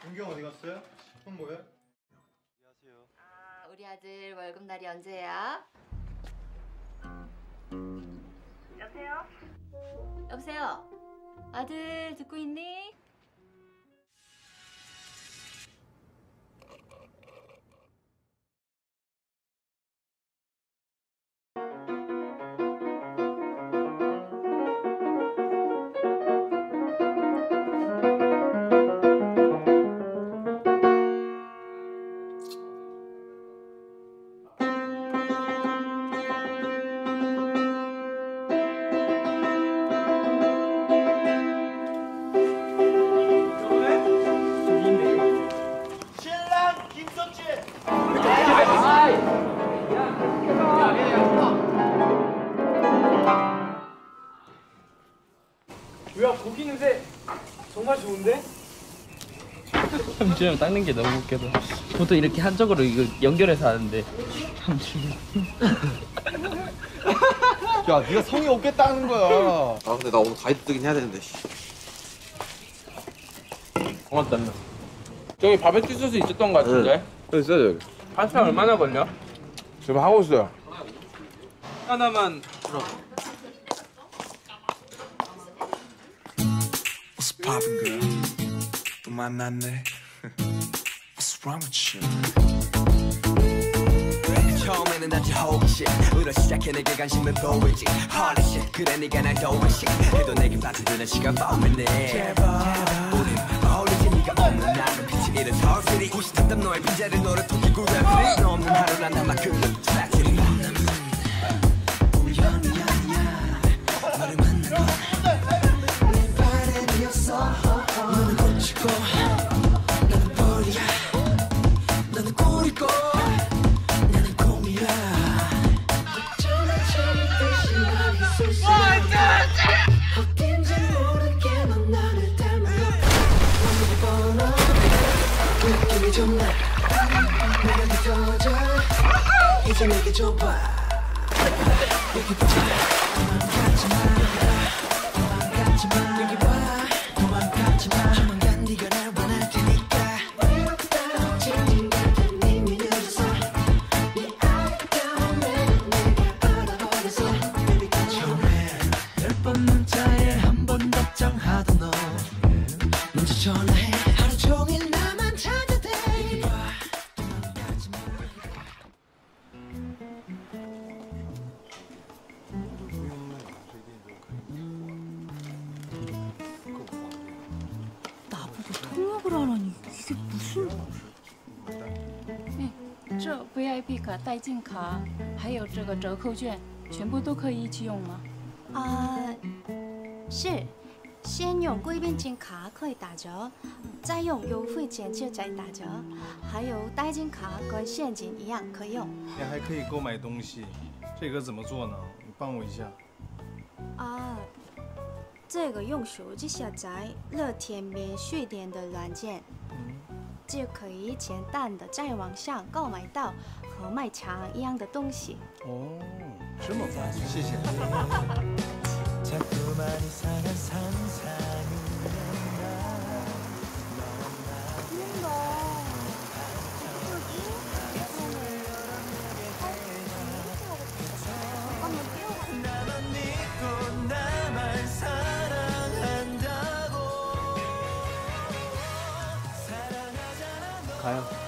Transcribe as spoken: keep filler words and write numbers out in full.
준경 어디 갔어요? 형 뭐해? 안녕하세요. 아, 우리 아들 월급날이 언제야? 여보세요? 여보세요? 아들 듣고 있니? 뭐야, 고기 냄새 정말 좋은데? 삼촌 닦는 게 너무 웃겨서 보통 이렇게 한쪽으로 이거 연결해서 하는데 삼촌 야, 네가 성의 없게 닦는 거야. 아 근데 나 오늘 가이드 뜨긴 해야 되는데. 고맙다. 저기 바베큐 소스 있었던 거 같은데? 네, 있어요. 파스타 얼마나 걸려? 지금 하고 있어요. 하나만 들어. What's poppin', girl? 또 만났네. What's wrong with you? 처음에는 아주 호기심으로 시작해 내게 관심을 보이지. Holy shit, 그래 네가 날 도와시. 해도 내게 빠져드는 시간 범했네. 제발 우린 어울리지 네가 없는 나는 빛이 이른 서울시리. 구시탄답 너의 빈자리 너를 토끼고 랩들이 너 없는 하루란 나만 그려 트랙들이. 우연이 아니야 너를 만난 건 내 바람이었어. 너는 꽃이고 나는 벌이야. 너는 꿀이고 나는 곰이야. 어쩌면 재밌듯이 날 있을 수 있어. 어딘지 모르게 넌 나를 닮아. 너무 번호 느낌이 좀 나. 내가 믿어져 이제 내게 줘봐. 여기 보자. 도망가지 마. 도망가지 마. 여기 봐. 도망가지 마. 조만간 네가 날 원할 테니까. 외롭다 징징 같은 이미 늦어서 네 아름다운 매력 내가 알아버려서 Baby got your man. 열 번 문자에 한 번 답장하던 너 먼저 전화해. 하루 종일 나만 찾아대. 여기 봐. 도망가지 마. 나보고 통역을 하라니 이게 무슨... 这 V I P 卡、代金卡，还有这个折扣券，全部都可以一起用吗？ 啊，是，先用贵宾金卡可以打折，再用优惠券就再打折，还有代金卡跟现金一样可以用。 你还可以购买东西，这个怎么做呢？你帮我一下。 啊，这个用手机下载乐天免税店的软件，就可以简单的在网上购买到和卖场一样的东西。 哦，这么方便，谢谢。 자꾸만 이상한 상상이 나만 믿고 나만 사랑한다고. 사랑하잖아 너. 가요.